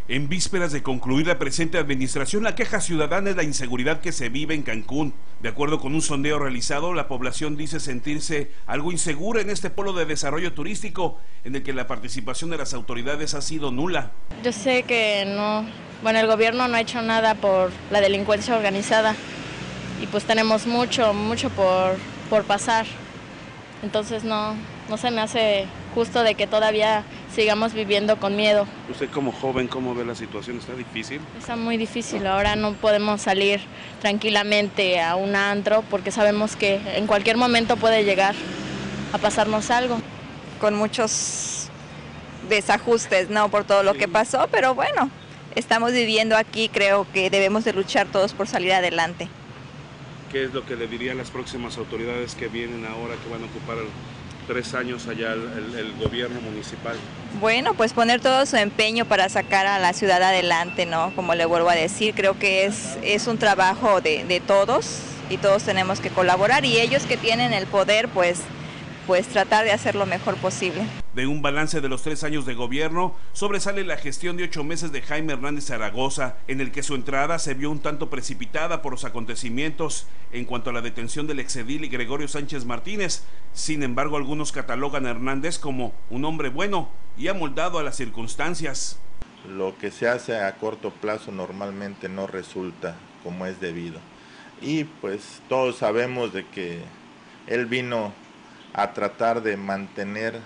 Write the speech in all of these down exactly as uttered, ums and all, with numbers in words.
En vísperas de concluir la presente administración, la queja ciudadana es la inseguridad que se vive en Cancún. De acuerdo con un sondeo realizado, la población dice sentirse algo insegura en este polo de desarrollo turístico, en el que la participación de las autoridades ha sido nula. Yo sé que no, bueno, el gobierno no ha hecho nada por la delincuencia organizada y pues tenemos mucho, mucho por, por pasar. Entonces no, no se me hace justo de que todavía sigamos viviendo con miedo. Usted como joven, ¿cómo ve la situación? ¿Está difícil? Está muy difícil, ahora no podemos salir tranquilamente a un antro porque sabemos que en cualquier momento puede llegar a pasarnos algo. Con muchos desajustes, ¿no? Por todo lo que pasó, pero bueno, estamos viviendo aquí, creo que debemos de luchar todos por salir adelante. ¿Qué es lo que le dirían las próximas autoridades que vienen ahora, que van a ocupar tres años allá el, el, el gobierno municipal? Bueno, pues poner todo su empeño para sacar a la ciudad adelante, ¿no? Como le vuelvo a decir, creo que es, es un trabajo de, de todos y todos tenemos que colaborar y ellos que tienen el poder, pues, pues tratar de hacer lo mejor posible. De un balance de los tres años de gobierno, sobresale la gestión de ocho meses de Jaime Hernández Zaragoza, en el que su entrada se vio un tanto precipitada por los acontecimientos en cuanto a la detención del exedil y Gregorio Sánchez Martínez. Sin embargo, algunos catalogan a Hernández como un hombre bueno y amoldado a las circunstancias. Lo que se hace a corto plazo normalmente no resulta como es debido. Y pues todos sabemos de que él vino a tratar de mantener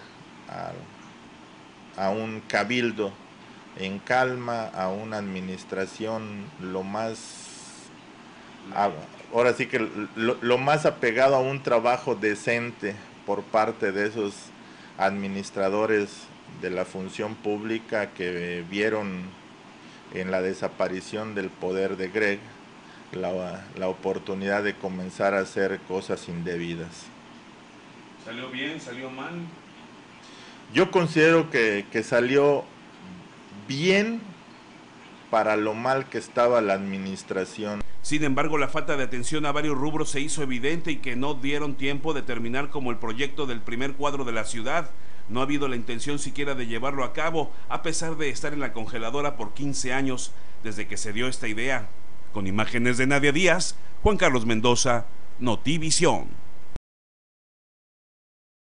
a, a un cabildo en calma, a una administración lo más, a, ahora sí que lo, lo más apegado a un trabajo decente por parte de esos administradores de la función pública que vieron en la desaparición del poder de Greg la, la oportunidad de comenzar a hacer cosas indebidas. ¿Salió bien? ¿Salió mal? Yo considero que, que salió bien para lo mal que estaba la administración. Sin embargo, la falta de atención a varios rubros se hizo evidente y que no dieron tiempo de terminar como el proyecto del primer cuadro de la ciudad. No ha habido la intención siquiera de llevarlo a cabo, a pesar de estar en la congeladora por quince años desde que se dio esta idea. Con imágenes de Nadia Díaz, Juan Carlos Mendoza, Notivisión.